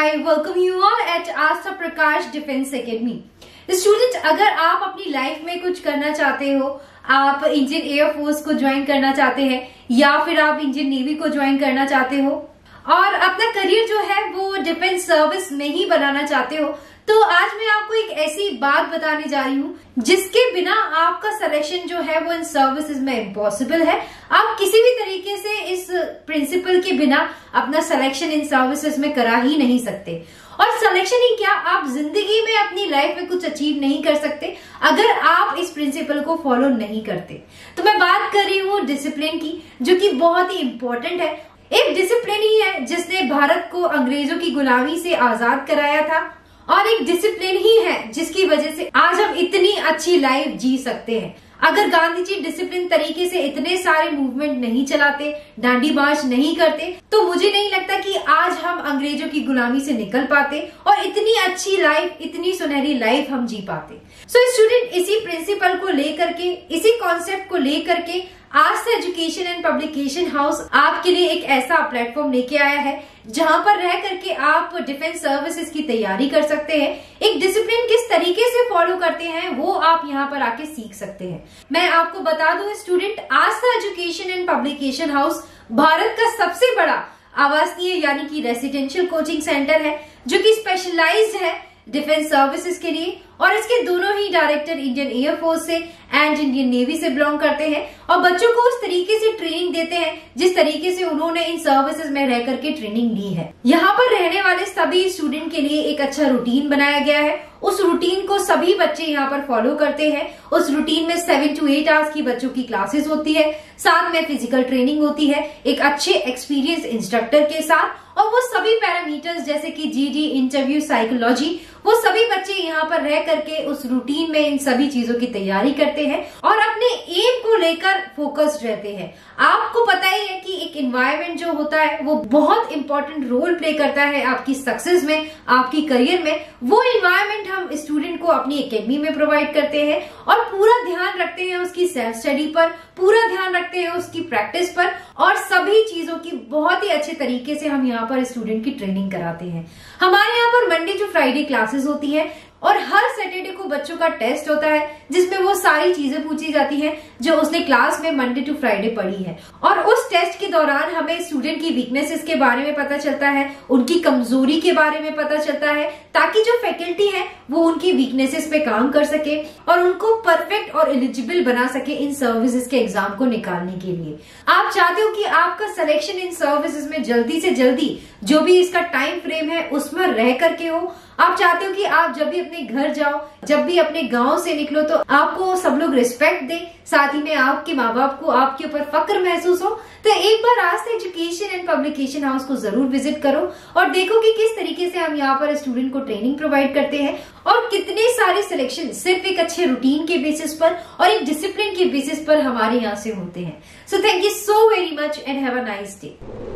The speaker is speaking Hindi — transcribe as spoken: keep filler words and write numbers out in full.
I welcome you all at ASTA Prakash Defense Academy. Student, अगर आप अपनी लाइफ में कुछ करना चाहते हो, आप इंडियन एयर फोर्स को ज्वाइन करना चाहते हैं या फिर आप इंडियन नेवी को ज्वाइन करना चाहते हो और अपना करियर जो है वो डिफेंस सर्विस में ही बनाना चाहते हो, तो आज मैं आपको एक ऐसी बात बताने जा रही हूँ जिसके बिना आपका सिलेक्शन जो है वो इन सर्विसेज में इम्पॉसिबल है। आप किसी भी तरीके से इस प्रिंसिपल के बिना अपना सिलेक्शन इन सर्विसेज में करा ही नहीं सकते। और सिलेक्शन ही क्या, आप जिंदगी में अपनी लाइफ में कुछ अचीव नहीं कर सकते अगर आप इस प्रिंसिपल को फॉलो नहीं करते। तो मैं बात कर रही हूँ डिसिप्लिन की, जो कि बहुत ही इंपॉर्टेंट है। एक डिसिप्लिन ही है जिसने भारत को अंग्रेजों की गुलामी से आजाद कराया था और एक डिसिप्लिन ही है जिसकी वजह से आज हम इतनी अच्छी लाइफ जी सकते हैं। अगर गांधी जी डिसिप्लिन तरीके से इतने सारे मूवमेंट नहीं चलाते, डांडी मार्च नहीं करते, तो मुझे नहीं लगता कि आज हम अंग्रेजों की गुलामी से निकल पाते और इतनी अच्छी लाइफ, इतनी सुनहरी लाइफ हम जी पाते। सो so, स्टूडेंट, इसी प्रिंसिपल को लेकर के, इसी कॉन्सेप्ट को लेकर के Aastha education and publication house आपके लिए एक ऐसा प्लेटफॉर्म लेके आया है जहां पर रह करके आप डिफेंस सर्विसेज की तैयारी कर सकते हैं। एक डिसिप्लिन किस तरीके से फॉलो करते हैं वो आप यहाँ पर आके सीख सकते हैं। मैं आपको बता दूं student, Aastha education and publication house Bharat का सबसे बड़ा आवासीय यानी कि रेसिडेंशियल कोचिंग सेंटर है जो कि स्पेशलाइज्ड है डिफेंस सर्विसेज के लिए, और इसके दोनों ही डायरेक्टर इंडियन एयर फोर्स से एंड इंडियन नेवी से बिलोंग करते हैं और बच्चों को उस तरीके से ट्रेनिंग देते हैं जिस तरीके से उन्होंने इन सर्विसेज में रह करके ट्रेनिंग ली है। यहाँ पर रहने वाले सभी स्टूडेंट के लिए एक अच्छा रूटीन बनाया गया है। उस रूटीन को सभी बच्चे यहाँ पर फॉलो करते हैं। उस रूटीन में सेवन टू एट आवर्स की बच्चों की क्लासेस होती है, साथ में फिजिकल ट्रेनिंग होती है एक अच्छे एक्सपीरियंस इंस्ट्रक्टर के साथ, और वो सभी पैरामीटर्स जैसे कि जीडी, इंटरव्यू, साइकोलॉजी, वो सभी बच्चे यहाँ पर रह करके उस रूटीन में इन सभी चीजों की तैयारी करते हैं और अपने एम को लेकर फोकस्ड रहते हैं। आपको पता ही है कि एक एनवायरनमेंट जो होता है वो बहुत इंपॉर्टेंट रोल प्ले करता है आपकी सक्सेस में, आपकी करियर में। वो एनवायरनमेंट हम स्टूडेंट को अपनी एकेडमी में प्रोवाइड करते हैं और पूरा ध्यान रखते हैं उसकी सेल्फ स्टडी पर, पूरा ध्यान रखते हैं उसकी प्रैक्टिस पर, और सभी चीजों की बहुत ही अच्छे तरीके से हम यहाँ पर स्टूडेंट की ट्रेनिंग कराते हैं। हमारे यहाँ पर मंडे टू फ्राइडे क्लासेस होती है और हर सैटरडे को बच्चों का टेस्ट होता है जिसमें वो सारी चीजें पूछी जाती हैं जो उसने क्लास में मंडे टू फ्राइडे पढ़ी है। और उस टेस्ट के दौरान हमें स्टूडेंट की वीकनेसेस के बारे में पता चलता है, उनकी कमजोरी के बारे में पता चलता है, ताकि जो फैकल्टी है वो उनकी वीकनेसेस पे काम कर सके और उनको परफेक्ट और एलिजिबल बना सके इन सर्विसेज के एग्जाम को निकालने के लिए। आप चाहते हो कि आपका सिलेक्शन इन सर्विसेज में जल्दी से जल्दी, जो भी इसका टाइम फ्रेम है उसमें रह करके हो। आप चाहते हो कि आप जब भी अपने घर जाओ, जब भी अपने गांव से निकलो, तो आपको सब लोग रिस्पेक्ट दे, साथ ही में आपके माँ बाप को आपके ऊपर फक्र महसूस हो। तो एक बार Aastha education and publication house को जरूर विजिट करो और देखो कि किस तरीके से हम यहाँ पर स्टूडेंट को ट्रेनिंग प्रोवाइड करते हैं और कितने सारे सिलेक्शन सिर्फ एक अच्छे रूटीन के बेसिस पर और एक डिसिप्लिन के बेसिस पर हमारे यहाँ से होते हैं। So thank you so very much and have a nice day.